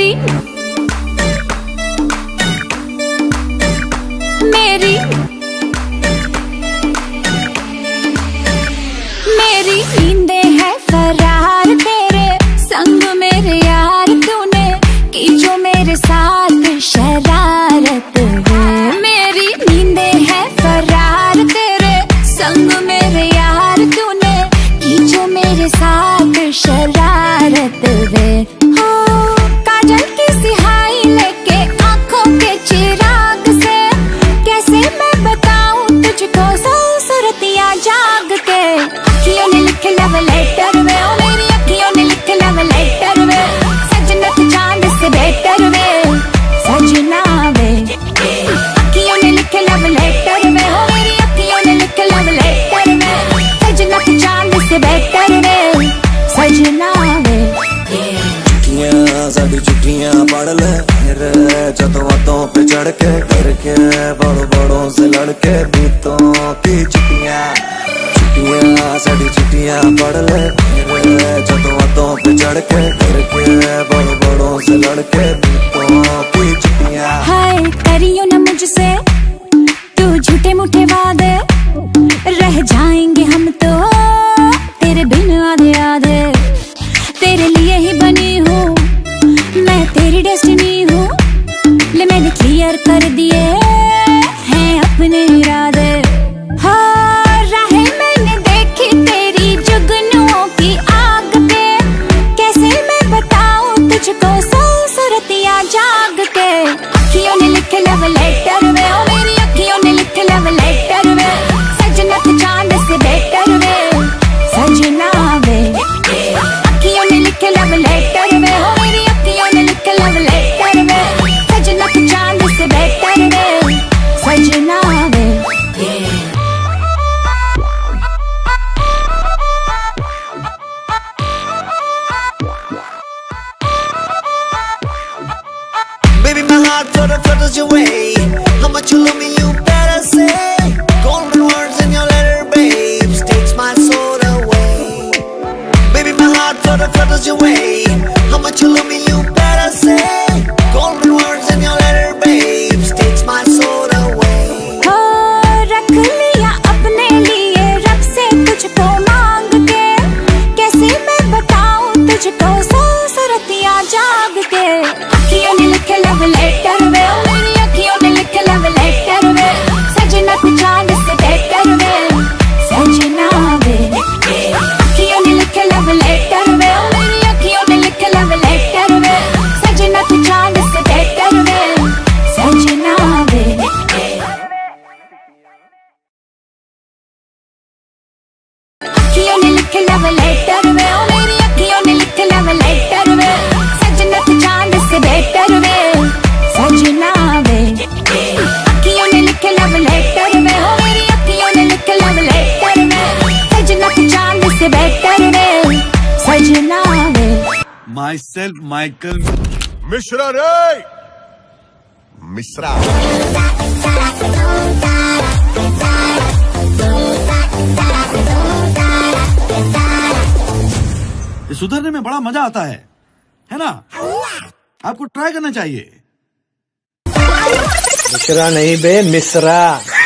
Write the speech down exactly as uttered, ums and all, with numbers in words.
मेरी मेरी मेरी नींदे है फरार तेरे संग मेरे यार, तूने की जो मेरे साथ शरारत है। मेरी नींदे है फरार तेरे संग मेरे यार, तूने की जो मेरे साथ शरारत है। हो काजल की सिहाई लेके आंखों के चिराग से, कैसे मैं बताऊं तुझको सौ सुरतियां जाग के। अखियों ने लिखे लव लेटर वे, ओ मेरी अखियों ने लिखे लव लेटर वे, सजना तू चांद से बेटर वे, सजना वे। अखियों ने लिखे लव लेटर वे, ओ मेरी अखियों ने लिखे लव लेटर वे, सजना तू चांद से बेटर वे, सजना वे। चिट्ठियां साडी चिट्ठियां पढ़ ले मेरे जतों बातों पे चढ़ के, करके बड़ों बड़ों से लड़के बीतों की चिट्ठियां। चिट्ठियां साडी चिट्ठियां पढ़ ले मेरे जतों बातों पे चढ़ के, करके बड़ों बड़ों से लड़के बीतों की चिट्ठियां। हाय करियो ना मुझसे तू झूठे मूठे वादे, रह जाएंगे हम तो तेरे बिन आधे आधे। तेरे लिए ही बनी हूँ मैं, तेरी डेस्टिनी हूँ, ले मैंने क्लियर कर दिए हैं अपने इरादे। हाँ राहें मैंने देखी तेरी जुगनुओं की आग पे, कैसे मैं बताऊं तुझको सौ सुरतियां जाग के। अखियों ने लिखे लव लेटर वे, ओ मेरी अखियों ने लिखे लव लेटर वे, सजना तू चांद से बेटर वे, सजना वे। अखियों ने लिखे लव लेटर वे, ओ मेरी अखियों ने लिखे लव लेटर वे, सजना तू चांद से बेटर वे, सजना वे। Baby, my heart flutter, flutters your way. How much you love me, you better say. Golden words in your letter, babes, takes my soul away. Baby, my heart flutter, flutters your way. How much you love me, you better say. Golden words in your letter, babes, takes my soul away. हो रख लिया अपने लिए रब से तुझको मांग के, कैसे मैं बताऊं तुझको सौ सुरतियां जाग के। अखियों ने लिखे लव लेटर वे, ओ मेरी अखियों ने लिखे लव लेटर वे, सजना तू चांद से बेटर वे, सजना वे। अखियों ने लिखे लव लेटर वे, ओ मेरी अखियों ने लिखे लव लेटर वे, सजना तू चांद से बेटर वे, सजना वे। अखियों ने लिखे लव लेटर वे, ओ मेरी अखियों ने लिखे लव लेटर वे, सजना तू चांद से बेटर वे, सजना वे। अखियों ने लिखे लव लेटर वे, ओ मेरी अखियों ने लिखे लव लेटर वे, सजना तू चांद से बेटर वे, सजना वे। Myself, Michael मिश्रा रे मिश्रा। ये सुधरने में बड़ा मजा आता है है ना? आपको ट्राई करना चाहिए। मिश्रा नहीं बे, मिश्रा।